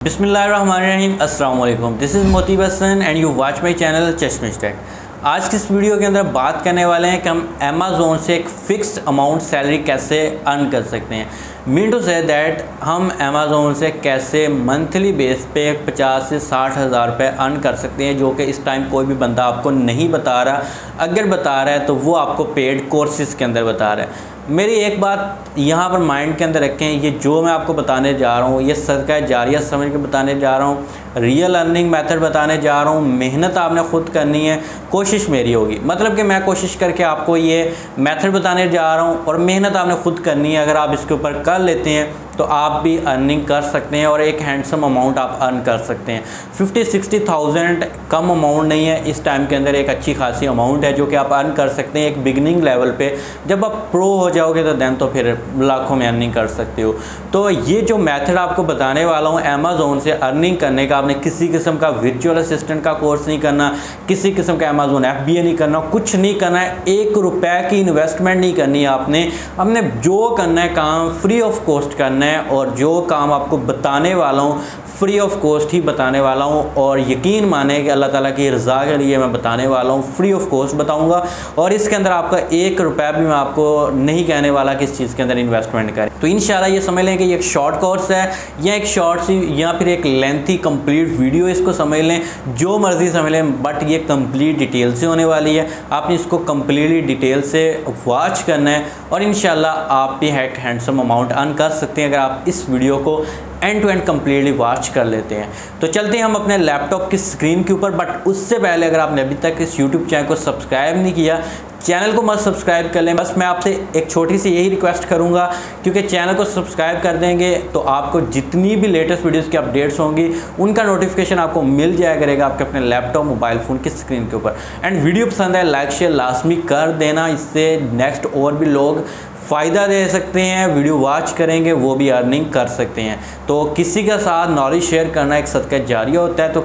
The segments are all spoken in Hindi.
बिस्मिल्लाहिर्रहमानिर्रहीम, अस्सलाम वालेकुम। This is Moti Hasan and you watch my channel Chashmish tech. आज की इस वीडियो के अंदर बात करने वाले हैं कि हम अमेज़ोन से एक फ़िक्स्ड अमाउंट सैलरी कैसे अर्न कर सकते हैं। मीन टू से दैट हम अमेज़ोन से कैसे मंथली बेस पे 50 से 60 हज़ार रुपये अर्न कर सकते हैं, जो कि इस टाइम कोई भी बंदा आपको नहीं बता रहा। अगर बता रहा है तो वो आपको पेड कोर्सेज़ के अंदर बता रहा है। मेरी एक बात यहाँ पर माइंड के अंदर रखें, ये जो मैं आपको बताने जा रहा हूँ ये सदका जारिया समझ के बताने जा रहा हूँ, रियल अर्निंग मेथड बताने जा रहा हूँ। मेहनत आपने ख़ुद करनी है, कोशिश मेरी होगी, मतलब कि मैं कोशिश करके आपको ये मेथड बताने जा रहा हूँ और मेहनत आपने ख़ुद करनी है। अगर आप इसके ऊपर कर लेते हैं तो आप भी अर्निंग कर सकते हैं और एक हैंडसम अमाउंट आप अर्न कर सकते हैं। 50-60,000 कम अमाउंट नहीं है, इस टाइम के अंदर एक अच्छी खासी अमाउंट है जो कि आप अर्न कर सकते हैं एक बिगनिंग लेवल पे। जब आप प्रो हो जाओगे तो देन तो फिर लाखों में अर्निंग कर सकते हो। तो ये जो मेथड आपको बताने वाला हूँ अमेज़ोन से अर्निंग करने का, आपने किसी किस्म का वर्चुअल असिस्टेंट का कोर्स नहीं करना, किसी किस्म का अमेज़ोन FBA नहीं करना, कुछ नहीं करना है, 1 रुपये की इन्वेस्टमेंट नहीं करनी है आपने। हमने जो करना है काम फ्री ऑफ कॉस्ट करना है और जो काम आपको बताने वाला हूँ फ्री ऑफ कॉस्ट ही बताने वाला हूँ। और यकीन माने कि अल्लाह ताला की रज़ा के लिए मैं बताने वाला हूँ, फ्री ऑफ कॉस्ट बताऊँगा। और इसके अंदर आपका 1 रुपया भी मैं आपको नहीं कहने वाला कि इस चीज़ के अंदर इन्वेस्टमेंट करें। तो इंशाल्लाह ये समझ लें कि ये एक शॉर्ट कोर्स है या एक शॉर्ट सी या फिर एक लेंथी कंप्लीट वीडियो, इसको समझ लें, जो मर्ज़ी समझ लें, बट ये कंप्लीट डिटेल से होने वाली है। आपने इसको कम्प्लीटली डिटेल से वॉच करना है और इंशाल्लाह आप भी एक हैंडसम अमाउंट अर्न कर सकते हैं अगर आप इस वीडियो को end to end completely watch कर लेते हैं। तो चलते हैं हम अपने लैपटॉप की स्क्रीन के ऊपर, बट उससे पहले अगर आपने अभी तक इस यूट्यूब चैनल को सब्सक्राइब नहीं किया, चैनल को मत सब्सक्राइब कर लें। बस मैं आपसे एक छोटी सी यही रिक्वेस्ट करूंगा, क्योंकि चैनल को सब्सक्राइब कर देंगे तो आपको जितनी भी लेटेस्ट वीडियोस की अपडेट्स होंगी उनका नोटिफिकेशन आपको मिल जाया करेगा आपके अपने लैपटॉप मोबाइल फ़ोन की स्क्रीन के ऊपर। एंड वीडियो पसंद है लाइक शेयर लाजमी कर देना, इससे नेक्स्ट और भी लोग फ़ायदा दे सकते हैं, वीडियो वॉच करेंगे वो भी अर्निंग कर सकते हैं। तो किसी के साथ नॉलेज शेयर करना एक सदका जारिया होता है,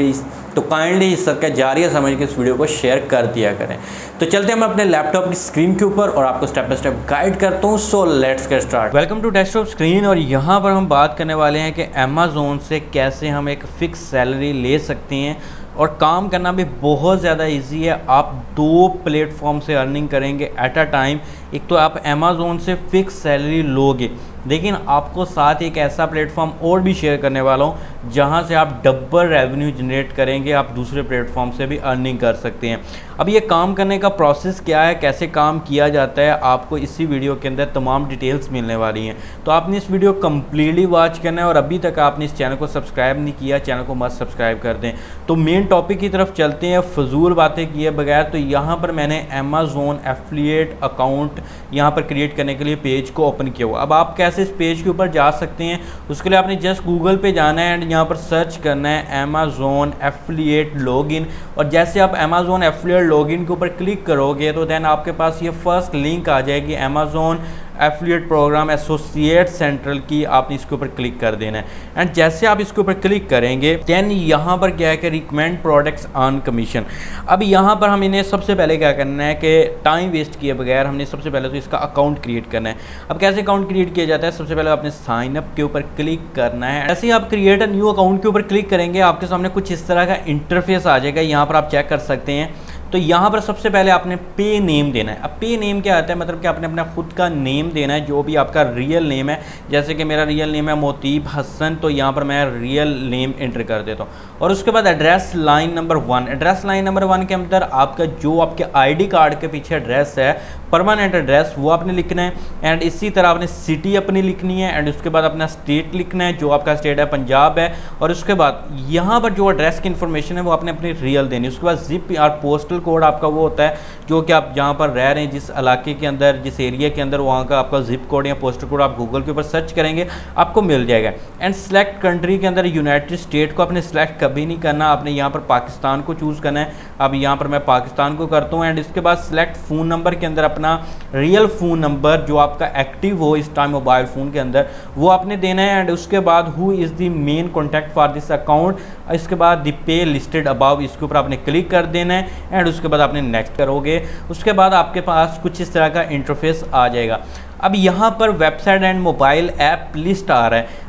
तो काइंडली इस सदका जारिया समझ के इस वीडियो को शेयर कर दिया करें। तो चलते हैं हम अपने लैपटॉप की स्क्रीन के ऊपर और आपको स्टेप बाय स्टेप गाइड करता हूँ। So let's get start. Welcome to desktop screen. और यहाँ पर हम बात करने वाले हैं कि अमेज़ोन से कैसे हम एक फ़िक्स सैलरी ले सकते हैं और काम करना भी बहुत ज़्यादा इजी है। आप 2 प्लेटफॉर्म से अर्निंग करेंगे एट अ टाइम। एक तो आप अमेज़ोन से फ़िक्स सैलरी लोगे, लेकिन आपको साथ एक ऐसा प्लेटफॉर्म और भी शेयर करने वाला हूँ जहाँ से आप डबल रेवेन्यू जनरेट करेंगे, आप दूसरे प्लेटफॉर्म से भी अर्निंग कर सकते हैं। अब ये काम करने का प्रोसेस क्या है, कैसे काम किया जाता है, आपको इसी वीडियो के अंदर तमाम डिटेल्स मिलने वाली हैं। तो आपने इस वीडियो कम्प्लीटली वॉच करना है और अभी तक आपने इस चैनल को सब्सक्राइब नहीं किया, चैनल को मस्त सब्सक्राइब कर दें। तो मेन टॉपिक की तरफ चलते हैं फजूल बातें किए बगैर। तो यहाँ पर मैंने अमेज़ोन एफिलिएट अकाउंट यहाँ पर क्रिएट करने के लिए पेज को ओपन किया हुआ। अब आप कैसे इस पेज के ऊपर जा सकते हैं, उसके लिए आपने जस्ट गूगल पे जाना है एंड यहाँ पर सर्च करना है अमेज़ोन एफिलिएट लॉगिन। और जैसे आप अमेज़ोन एफिलिएट लॉगिन के ऊपर क्लिक करोगे तो देन आपके पास ये फर्स्ट लिंक आ जाएगी Amazon affiliate programme associate central की। आपने इसके ऊपर क्लिक कर देना है एंड जैसे आप इसके ऊपर क्लिक करेंगे देन यहाँ पर क्या है कि रिकमेंड प्रोडक्ट्स ऑन कमीशन। अब यहाँ पर हम इन्हें सबसे पहले क्या करना है कि टाइम वेस्ट किए बगैर हमने सबसे पहले तो इसका अकाउंट क्रिएट करना है। अब कैसे अकाउंट क्रिएट किया जाता है, सबसे पहले आपने साइन अप के ऊपर क्लिक करना है। ऐसे ही आप क्रिएट अ न्यू अकाउंट के ऊपर क्लिक करेंगे, आपके सामने कुछ इस तरह का इंटरफेस आ जाएगा। यहाँ पर आप चेक कर सकते हैं। तो यहाँ पर सबसे पहले आपने पे नेम देना है। अब पे नेम क्या आता है, मतलब कि आपने अपना खुद का नेम देना है, जो भी आपका रियल नेम है। जैसे कि मेरा रियल नेम है मोतीब हसन, तो यहाँ पर मैं रियल नेम एंटर कर देता हूँ। और उसके बाद address line number 1, address line number 1 के अंदर आपका जो आपके ID कार्ड के पीछे एड्रेस है, परमानेंट एड्रेस, वो आपने लिखना है। एंड इसी तरह आपने सिटी अपनी लिखनी है एंड उसके बाद अपना स्टेट लिखना है, जो आपका स्टेट है पंजाब है। और उसके बाद यहाँ पर जो एड्रेस की इन्फॉर्मेशन है वो आपने अपनी रियल देनी है। उसके बाद जिप और पोस्टल कोड आपका वो होता है जो कि आप जहाँ पर रह रहे हैं, जिस इलाके के अंदर, जिस एरिया के अंदर, वहाँ का आपका जिप कोड या पोस्टल कोड आप गूगल के ऊपर सर्च करेंगे आपको मिल जाएगा। एंड सेलेक्ट कंट्री के अंदर यूनाइटेड स्टेट को आपने सेलेक्ट कभी नहीं करना, आपने यहाँ पर पाकिस्तान को चूज़ करना है। अब यहाँ पर मैं पाकिस्तान को करता हूँ एंड इसके बाद सेलेक्ट फ़ोन नंबर के अंदर अपना रियल फ़ोन नंबर जो आपका एक्टिव हो इस टाइम मोबाइल फ़ोन के अंदर वो आपने देना है। एंड उसके बाद who is the main contact for this account, इसके बाद द पे लिस्टेड अबाव, इसके ऊपर आपने क्लिक कर देना है एंड उसके बाद आपने नेक्स्ट करोगे। उसके बाद आपके पास कुछ इस तरह का इंटरफेस आ जाएगा। अब यहाँ पर website and mobile app list आ रहा है।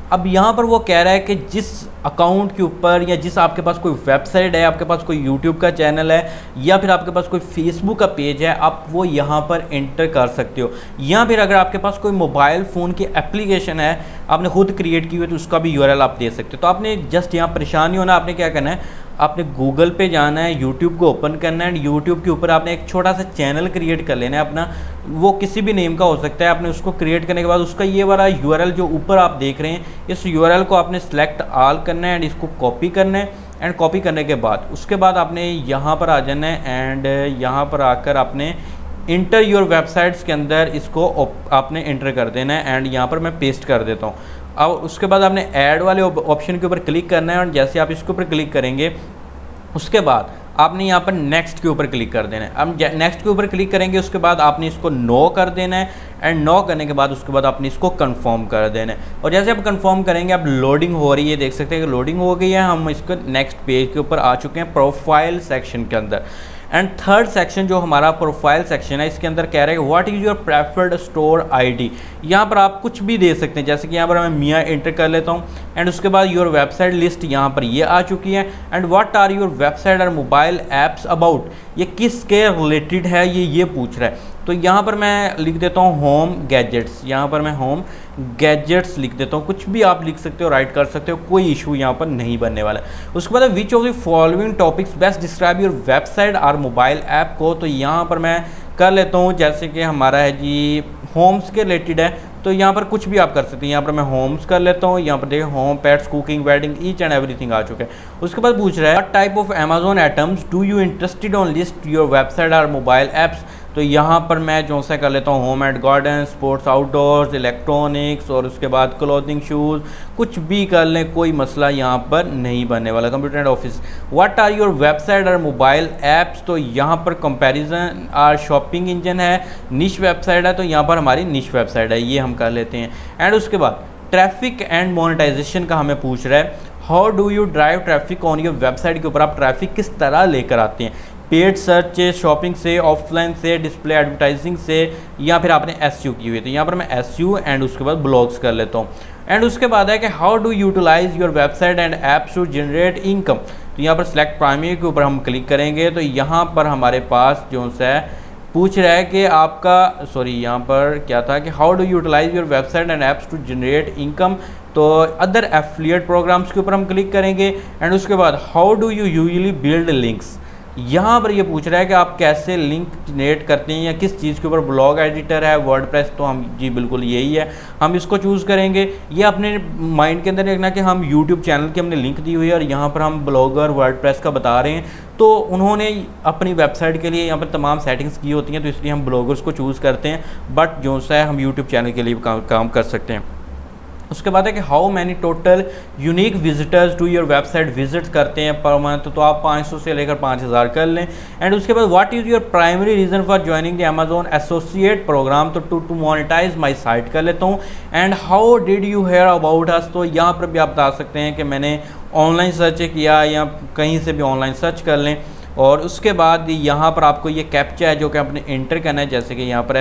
अब यहाँ पर वो कह रहा है कि जिस अकाउंट के ऊपर या जिस आपके पास कोई वेबसाइट है, आपके पास कोई यूट्यूब का चैनल है या फिर आपके पास कोई फेसबुक का पेज है, आप वो यहाँ पर एंटर कर सकते हो। या फिर अगर आपके पास कोई मोबाइल फ़ोन की एप्लीकेशन है आपने खुद क्रिएट की हुई, तो उसका भी यूआरएल आप दे सकते हो। तो आपने जस्ट यहाँ परेशान नहीं होना, आपने क्या करना है, आपने गूगल पे जाना है, यूट्यूब को ओपन करना है, यूट्यूब के ऊपर आपने एक छोटा सा चैनल क्रिएट कर लेना है अपना, वो किसी भी नेम का हो सकता है। आपने उसको क्रिएट करने के बाद उसका ये वाला यूआरएल जो ऊपर आप देख रहे हैं, इस यूआरएल को आपने सेलेक्ट ऑल करना है एंड इसको कॉपी करना है। एंड कॉपी करने के बाद उसके बाद आपने यहाँ पर आ जाना है एंड यहाँ पर आकर आपने इंटर योर वेबसाइट्स के अंदर इसको आपने इंटर कर देना है एंड यहाँ पर मैं पेस्ट कर देता हूँ। अब उसके बाद आपने ऐड वाले ऑप्शन के ऊपर क्लिक करना है और जैसे आप इसके ऊपर क्लिक करेंगे उसके बाद आपने यहाँ पर नेक्स्ट के ऊपर क्लिक कर देना है। अब नेक्स्ट के ऊपर क्लिक करेंगे उसके बाद आपने इसको नो कर देना है एंड नो करने के बाद उसके बाद आपने इसको कंफर्म कर देना है। और जैसे आप कंफर्म करेंगे अब लोडिंग हो रही है, देख सकते हैं कि लोडिंग हो गई है। हम इसको नेक्स्ट पेज के ऊपर आ चुके हैं प्रोफाइल सेक्शन के अंदर। एंड थर्ड सेक्शन जो हमारा प्रोफाइल सेक्शन है, इसके अंदर कह रहे हैं what is your preferred store ID. यहाँ पर आप कुछ भी दे सकते हैं, जैसे कि यहाँ पर मैं मियाँ एंटर कर लेता हूँ एंड उसके बाद योर वेबसाइट लिस्ट यहाँ पर ये आ चुकी है। And what are your website और मोबाइल ऐप्स अबाउट, ये किसके रिलेटेड है ये पूछ रहा है। तो यहाँ पर मैं लिख देता हूँ होम गैजेट्स, यहाँ पर मैं होम गैजेट्स लिख देता हूँ। कुछ भी आप लिख सकते हो, राइट कर सकते हो, कोई इशू यहाँ पर नहीं बनने वाला है। उसके बाद which of the following topics best describe your website और मोबाइल ऐप को, तो यहाँ पर मैं कर लेता हूँ जैसे कि हमारा है जी होम्स के रिलेटेड है, तो यहाँ पर कुछ भी आप कर सकते हैं। यहाँ पर मैं होम्स कर लेता हूँ, यहाँ पर देखिए home, pets, cooking, wedding, each and everything आ चुका है। उसके बाद पूछ रहा है what type of Amazon items do you interested on list your website और मोबाइल ऐप्स, तो यहाँ पर मैं जो सा कर लेता हूँ home and garden, sports, outdoors, electronics और उसके बाद क्लोथिंग, शूज़, कुछ भी कर लें, कोई मसला यहाँ पर नहीं बनने वाला। Computer and office, what are your website और मोबाइल ऐप्स, तो यहाँ पर कंपैरिजन और शॉपिंग इंजन है, निश वेबसाइट है, तो यहाँ पर हमारी निश वेबसाइट है, ये हम कर लेते हैं। एंड उसके बाद ट्रैफिक एंड मोनेटाइजेशन का हमें पूछ रहा है how do you drive traffic on your website के ऊपर आप ट्रैफिक किस तरह लेकर आते हैं, पेड सर्च से, शॉपिंग से, ऑफलाइन से, डिस्प्ले एडवर्टाइजिंग से, या फिर आपने एसईओ की हुई, तो यहाँ पर मैं एसईओ एंड उसके बाद ब्लॉग्स कर लेता हूँ। एंड उसके बाद है कि how do utilize your website and apps to generate income, तो यहाँ पर सिलेक्ट प्राइमरी के ऊपर हम क्लिक करेंगे तो यहाँ पर हमारे पास जो सा पूछ रहा है कि आपका यहाँ पर क्या था कि how do utilize your website and apps to generate income, तो अदर एफिलिएट प्रोग्राम्स के ऊपर हम क्लिक करेंगे। एंड उसके बाद how do you usually build links, यहाँ पर ये पूछ रहा है कि आप कैसे लिंक जनरेट करते हैं या किस चीज़ के ऊपर, ब्लॉग एडिटर है, वर्डप्रेस, तो हम जी बिल्कुल यही है, हम इसको चूज़ करेंगे। ये अपने माइंड के अंदर रखना कि हम यूट्यूब चैनल की हमने लिंक दी हुई है और यहाँ पर हम ब्लॉगर वर्डप्रेस का बता रहे हैं, तो उन्होंने अपनी वेबसाइट के लिए यहाँ पर तमाम सेटिंग्स की होती हैं, तो इसलिए हम ब्लॉगर्स को चूज़ करते हैं, बट जो सा है हम यूट्यूब चैनल के लिए काम कर सकते हैं। उसके बाद है कि how many total unique visitors to your website visits करते हैं पर मंथ, तो आप 500 से लेकर 5000 कर लें। एंड उसके बाद what is your primary reason for joining the Amazon associate program, तो टू मोनेटाइज माई साइट कर लेता हूँ। And how did you hear about us, तो यहाँ पर भी आप बता सकते हैं कि मैंने ऑनलाइन सर्च किया या कहीं से भी ऑनलाइन सर्च कर लें। और उसके बाद यहाँ पर आपको ये कैप्चा है जो कि आपने एंटर करना है, जैसे कि यहाँ पर है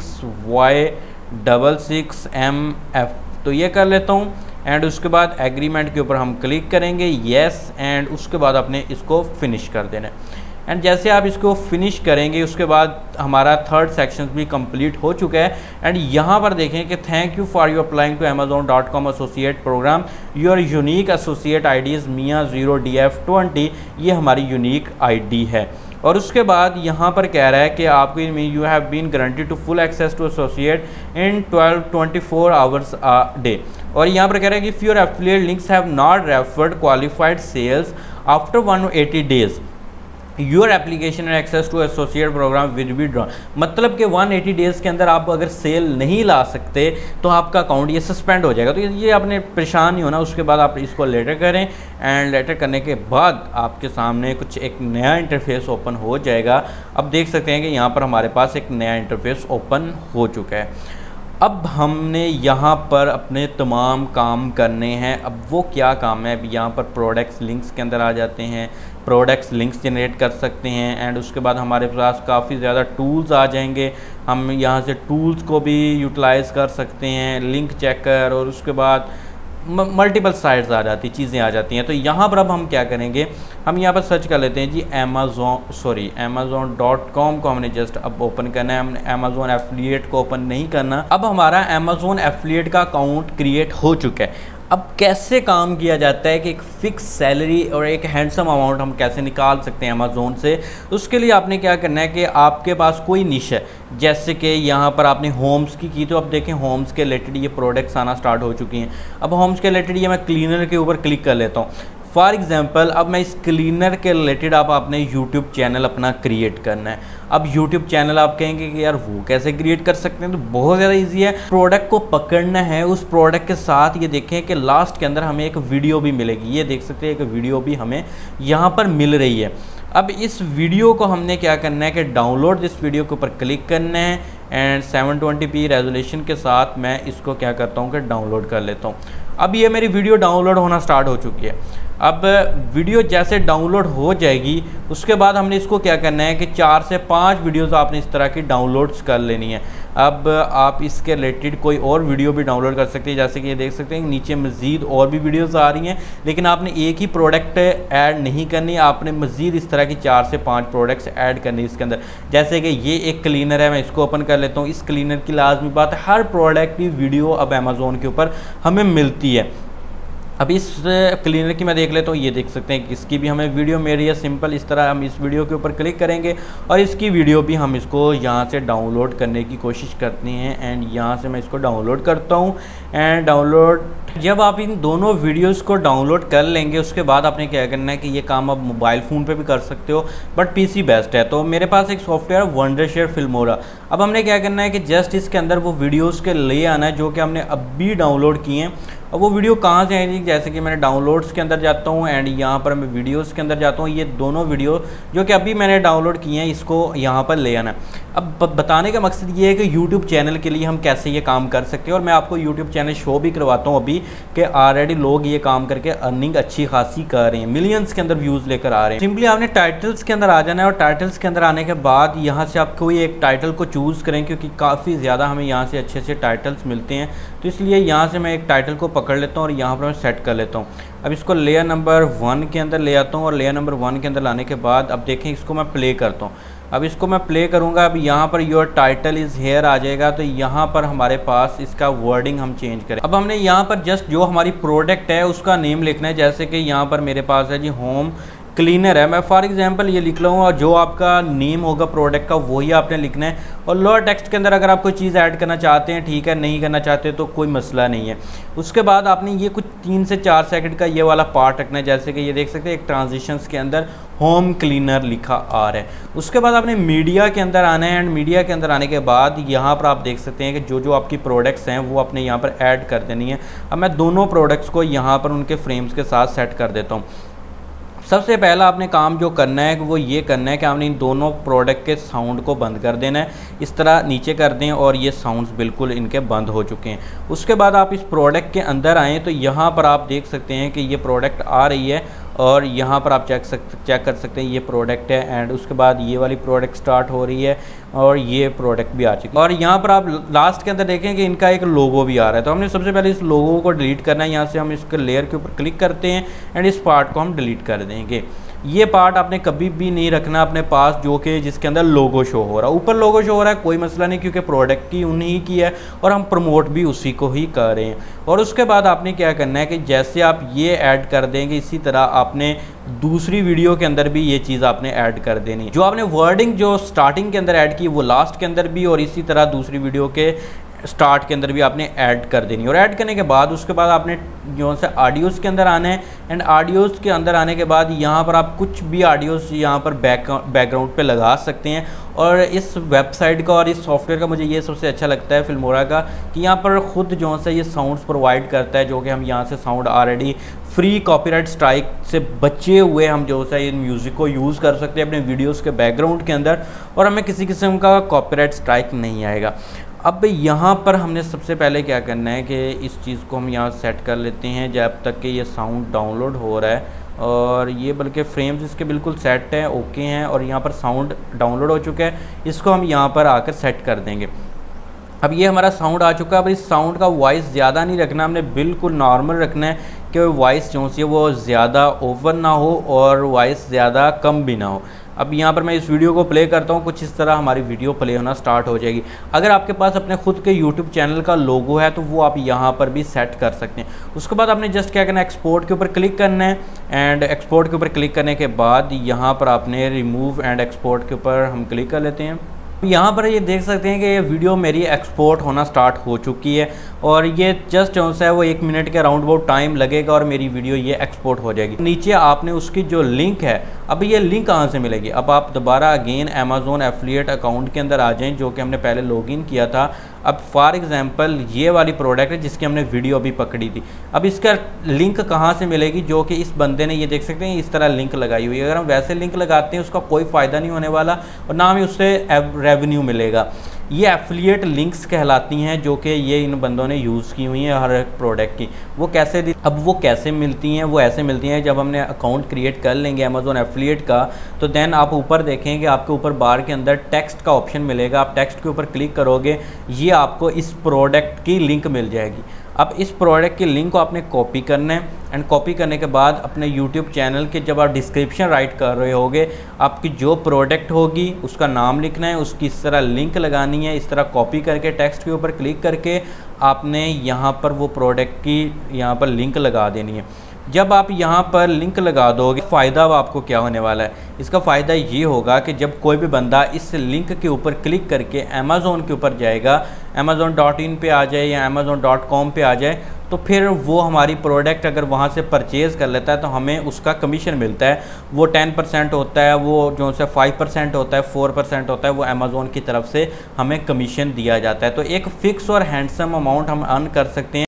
6Y66MF, तो ये कर लेता हूँ। एंड उसके बाद एग्रीमेंट के ऊपर हम क्लिक करेंगे, येस, एंड उसके बाद आपने इसको फिनिश कर देना है। एंड जैसे आप इसको फिनिश करेंगे उसके बाद हमारा थर्ड सेक्शन भी कंप्लीट हो चुका है। एंड यहाँ पर देखें कि thank you for you applying to amazon.com associate program, your unique associate ID is मियाँ 0DF20, ये हमारी यूनिक आईडी है। और उसके बाद यहाँ पर कह रहा है कि आपको you have been guaranteed to full access to associate in 24 hours a day. और यहाँ पर कह रहा है कि if your affiliate links have not referred qualified sales after 180 days your application and access to associate program will be drawn, मतलब कि 180 डेज़ के अंदर आप अगर सेल नहीं ला सकते तो आपका अकाउंट ये सस्पेंड हो जाएगा। तो ये आपने परेशान नहीं होना। उसके बाद आप इसको लेटर करें एंड लेटर करने के बाद आपके सामने कुछ एक नया इंटरफेस ओपन हो जाएगा। अब देख सकते हैं कि यहाँ पर हमारे पास एक नया इंटरफेस ओपन हो चुका है। अब हमने यहाँ पर अपने तमाम काम करने हैं। अब वो क्या काम है, अब यहाँ पर प्रोडक्ट्स लिंक्स के अंदर आ जाते हैं, प्रोडक्ट्स लिंक्स जनरेट कर सकते हैं। एंड उसके बाद हमारे पास काफ़ी ज़्यादा टूल्स आ जाएंगे, हम यहाँ से टूल्स को भी यूटिलाइज़ कर सकते हैं, लिंक चेकर और उसके बाद मल्टीपल साइट्स आ जाती, चीज़ें आ जाती हैं। तो यहाँ पर अब हम क्या करेंगे, हम यहाँ पर सर्च कर लेते हैं जी Amazon.com को हमने जस्ट अब ओपन करना है, हमने Amazon एफिलिएट को ओपन नहीं करना। अब हमारा Amazon एफिलिएट का अकाउंट क्रिएट हो चुका है। अब कैसे काम किया जाता है कि एक फ़िक्स सैलरी और एक हैंडसम अमाउंट हम कैसे निकाल सकते हैं अमेज़ोन से, उसके लिए आपने क्या करना है कि आपके पास कोई निश है, जैसे कि यहाँ पर आपने होम्स की तो अब देखें होम्स के रिलेटेड ये प्रोडक्ट्स आना स्टार्ट हो चुकी हैं। अब होम्स के रिलेटेड ये मैं क्लीनर के ऊपर क्लिक कर लेता हूँ। फॉर एग्जांपल अब मैं इस क्लीनर के रिलेटेड आप अपने यूट्यूब चैनल अपना क्रिएट करना है। अब यूट्यूब चैनल आप कहेंगे कि यार वो कैसे क्रिएट कर सकते हैं, तो बहुत ज़्यादा इजी है। प्रोडक्ट को पकड़ना है, उस प्रोडक्ट के साथ ये देखें कि लास्ट के अंदर हमें एक वीडियो भी मिलेगी, ये देख सकते हैं एक वीडियो भी हमें यहाँ पर मिल रही है। अब इस वीडियो को हमने क्या करना है कि डाउनलोड दिस वीडियो के ऊपर क्लिक करना है एंड 720p रेजोल्यूशन के साथ मैं इसको क्या करता हूँ कि डाउनलोड कर लेता हूँ। अब ये मेरी वीडियो डाउनलोड होना स्टार्ट हो चुकी है। अब वीडियो जैसे डाउनलोड हो जाएगी उसके बाद हमने इसको क्या करना है कि 4 से 5 वीडियोस आपने इस तरह की डाउनलोड्स कर लेनी है। अब आप इसके रिलेटेड कोई और वीडियो भी डाउनलोड कर सकते हैं, जैसे कि ये देख सकते हैं नीचे मज़ीद और भी वीडियोस आ रही हैं, लेकिन आपने एक ही प्रोडक्ट ऐड नहीं करनी, आपने मज़ीद इस तरह की 4 से 5 प्रोडक्ट्स ऐड करनी इसके अंदर। जैसे कि ये एक क्लीनर है, मैं इसको ओपन कर लेता हूँ। इस क्लीनर की लाजमी बात है हर प्रोडक्ट की वीडियो अब अमेज़ोन के ऊपर हमें मिलती है। अब इस क्लीनर की मैं देख लेता हूँ, ये देख सकते हैं कि इसकी भी हमें वीडियो मिल रही है। सिंपल इस तरह हम इस वीडियो के ऊपर क्लिक करेंगे और इसकी वीडियो भी हम इसको यहाँ से डाउनलोड करने की कोशिश करते हैं एंड यहाँ से मैं इसको डाउनलोड करता हूँ एंड डाउनलोड। जब आप इन दोनों वीडियोस को डाउनलोड कर लेंगे उसके बाद आपने क्या करना है कि ये काम आप मोबाइल फ़ोन पे भी कर सकते हो, बट पीसी बेस्ट है। तो मेरे पास एक सॉफ्टवेयर वंडरशेयर फिल्मोरा। अब हमने क्या करना है कि जस्ट इसके अंदर वो वीडियोस के ले आना है जो कि हमने अभी डाउनलोड किए हैं। अब वो वीडियो कहाँ से आएगी, जैसे कि मैंने डाउनलोड्स के अंदर जाता हूँ एंड यहाँ पर मैं वीडियोस के अंदर जाता हूँ। ये दोनों वीडियो जो कि अभी मैंने डाउनलोड किए हैं इसको यहाँ पर ले आना है। अब बताने का मकसद ये है कि यूट्यूब चैनल के लिए हम कैसे ये काम कर सकते हैं और मैं आपको यूट्यूब चैनल शो भी करवाता हूँ अभी कि ऑलरेडी लोग ये काम करके अर्निंग अच्छी खासी कर रहे हैं, मिलियंस के अंदर व्यूज़ लेकर आ रहे हैं। सिंपली आपने टाइटल्स के अंदर आ जाना है और टाइटल्स के अंदर आने के बाद यहाँ से आप कोई एक टाइटल को चूज़ करें, क्योंकि काफ़ी ज़्यादा हमें यहाँ से अच्छे अच्छे टाइटल्स मिलते हैं। तो इसलिए यहाँ से मैं एक टाइटल को पकड़ लेता हूँ और यहाँ पर मैं सेट कर लेता हूँ। अब इसको लेयर नंबर 1 के अंदर ले आता हूँ और लेयर नंबर 1 के अंदर लाने के बाद अब देखें इसको मैं प्ले करता हूँ। अब इसको मैं प्ले करूँगा, अब यहाँ पर योर टाइटल इज़ हेयर आ जाएगा। तो यहाँ पर हमारे पास इसका वर्डिंग हम चेंज करें। अब हमने यहाँ पर जस्ट जो हमारी प्रोडक्ट है उसका नेम लिखना है, जैसे कि यहाँ पर मेरे पास है जी होम क्लीनर है। मैं फॉर एग्जांपल ये लिख लूँ और जो आपका नेम होगा प्रोडक्ट का वही आपने लिखना है। और लोअर टेक्स्ट के अंदर अगर आप कोई चीज़ ऐड करना चाहते हैं ठीक है, नहीं करना चाहते तो कोई मसला नहीं है। उसके बाद आपने ये कुछ 3 से 4 सेकंड का ये वाला पार्ट रखना है, जैसे कि ये देख सकते हैं एक ट्रांजिशंस के अंदर होम क्लीनर लिखा आ रहा है। उसके बाद आपने मीडिया के अंदर आना है एंड मीडिया के अंदर आने के बाद यहाँ पर आप देख सकते हैं कि जो जो आपकी प्रोडक्ट्स हैं वो आपने यहाँ पर ऐड कर देनी है। अब मैं दोनों प्रोडक्ट्स को यहाँ पर उनके फ्रेम्स के साथ सेट कर देता हूँ। सबसे पहला आपने काम जो करना है वो ये करना है कि आपने इन दोनों प्रोडक्ट के साउंड को बंद कर देना है। इस तरह नीचे कर दें और ये साउंड्स बिल्कुल इनके बंद हो चुके हैं। उसके बाद आप इस प्रोडक्ट के अंदर आएँ तो यहाँ पर आप देख सकते हैं कि ये प्रोडक्ट आ रही है और यहाँ पर आप चेक कर सकते हैं ये प्रोडक्ट है एंड उसके बाद ये वाली प्रोडक्ट स्टार्ट हो रही है और ये प्रोडक्ट भी आ चुकी है। और यहाँ पर आप लास्ट के अंदर देखें कि इनका एक लोगो भी आ रहा है। तो हमने सबसे पहले इस लोगो को डिलीट करना है। यहाँ से हम इसके लेयर के ऊपर क्लिक करते हैं एंड इस पार्ट को हम डिलीट कर देंगे। ये पार्ट आपने कभी भी नहीं रखना अपने पास जो कि जिसके अंदर लोगो शो हो रहा है। ऊपर लोगो शो हो रहा है कोई मसला नहीं, क्योंकि प्रोडक्ट की उन्हीं की है और हम प्रमोट भी उसी को ही कर रहे हैं। और उसके बाद आपने क्या करना है कि जैसे आप ये ऐड कर देंगे इसी तरह आपने दूसरी वीडियो के अंदर भी ये चीज़ आपने ऐड कर देनी। जो आपने वर्डिंग जो स्टार्टिंग के अंदर ऐड की वो लास्ट के अंदर भी और इसी तरह दूसरी वीडियो के स्टार्ट के अंदर भी आपने ऐड कर देनी। और ऐड करने के बाद उसके बाद आपने जो से ऑडियोज़ के अंदर आना है एंड ऑडियोज़ के अंदर आने के बाद यहाँ पर आप कुछ भी ऑडियोज़ यहाँ पर बैकग्राउंड पे लगा सकते हैं। और इस वेबसाइट का और इस सॉफ्टवेयर का मुझे ये सबसे अच्छा लगता है फिल्मोरा का कि यहाँ पर ख़ुद जो से ये साउंड्स प्रोवाइड करता है, जो कि हम यहाँ से sound already free copyright strike से बचे हुए हम जो है इन म्यूज़िक को यूज़ कर सकते हैं अपने वीडियोज़ के बैकग्राउंड के अंदर और हमें किसी किस्म का कॉपीराइट स्ट्राइक नहीं आएगा। अब यहाँ पर हमने सबसे पहले क्या करना है कि इस चीज़ को हम यहाँ सेट कर लेते हैं जब तक कि ये साउंड डाउनलोड हो रहा है। और ये बल्कि फ्रेम्स इसके बिल्कुल सेट हैं, ओके हैं और यहाँ पर साउंड डाउनलोड हो चुका है। इसको हम यहाँ पर आकर सेट कर देंगे। अब ये हमारा साउंड आ चुका है। अब इस साउंड का वॉइस ज़्यादा नहीं रखना, हमने बिल्कुल नॉर्मल रखना है कि वॉइस जो सी है वो ज़्यादा ओवर ना हो और वॉइस ज़्यादा कम भी ना हो। अब यहाँ पर मैं इस वीडियो को प्ले करता हूँ, कुछ इस तरह हमारी वीडियो प्ले होना स्टार्ट हो जाएगी। अगर आपके पास अपने खुद के यूट्यूब चैनल का लोगो है तो वो आप यहाँ पर भी सेट कर सकते हैं। उसके बाद आपने जस्ट क्या करना है, एक्सपोर्ट के ऊपर क्लिक करना है एंड एक्सपोर्ट के ऊपर क्लिक करने के बाद यहाँ पर आपने रिमूव एंड एक्सपोर्ट के ऊपर हम क्लिक कर लेते हैं। यहाँ पर ये देख सकते हैं कि ये वीडियो मेरी एक्सपोर्ट होना स्टार्ट हो चुकी है और ये जस्ट जो है वो 1 मिनट के अराउंड बहुत टाइम लगेगा और मेरी वीडियो ये एक्सपोर्ट हो जाएगी। नीचे आपने उसकी जो लिंक है, अब ये लिंक कहाँ से मिलेगी, अब आप दोबारा अगेन अमेज़ॉन एफिलिएट अकाउंट के अंदर आ जाएं जो कि हमने पहले लॉगिन किया था। अब फॉर एग्जांपल ये वाली प्रोडक्ट है जिसकी हमने वीडियो अभी पकड़ी थी। अब इसका लिंक कहाँ से मिलेगी, जो कि इस बंदे ने, ये देख सकते हैं इस तरह लिंक लगाई हुई है। अगर हम वैसे लिंक लगाते हैं उसका कोई फ़ायदा नहीं होने वाला और ना हमें उससे रेवेन्यू मिलेगा। ये एफिलिएट लिंक्स कहलाती हैं जो कि ये इन बंदों ने यूज़ की हुई हैं हर एक प्रोडक्ट की। वो कैसे अब वो कैसे मिलती हैं, वो ऐसे मिलती हैं जब हमने अकाउंट क्रिएट कर लेंगे अमेज़ॉन एफिलिएट का, तो देन आप ऊपर देखेंगे आपके ऊपर बार के अंदर टेक्स्ट का ऑप्शन मिलेगा। आप टेक्स्ट के ऊपर क्लिक करोगे, ये आपको इस प्रोडक्ट की लिंक मिल जाएगी। अब इस प्रोडक्ट की लिंक को आपने कॉपी करना है एंड कॉपी करने के बाद अपने यूट्यूब चैनल के जब आप डिस्क्रिप्शन राइट कर रहे होगे, आपकी जो प्रोडक्ट होगी उसका नाम लिखना है, उसकी इस तरह लिंक लगानी है। इस तरह कॉपी करके टेक्स्ट के ऊपर क्लिक करके आपने यहाँ पर वो प्रोडक्ट की यहाँ पर लिंक लगा देनी है। जब आप यहाँ पर लिंक लगा दोगे, फ़ायदा आपको क्या होने वाला है, इसका फ़ायदा ये होगा कि जब कोई भी बंदा इस लिंक के ऊपर क्लिक करके अमेज़ॉन के ऊपर जाएगा, amazon.in पे आ जाए या amazon.com पे आ जाए, तो फिर वो हमारी प्रोडक्ट अगर वहाँ से परचेज़ कर लेता है तो हमें उसका कमीशन मिलता है। वो 10% होता है, वो जो से 5% होता है, 4% होता है, वो अमेज़ॉन की तरफ से हमें कमीशन दिया जाता है। तो एक फ़िक्स और हैंडसम अमाउंट हम अर्न कर सकते हैं।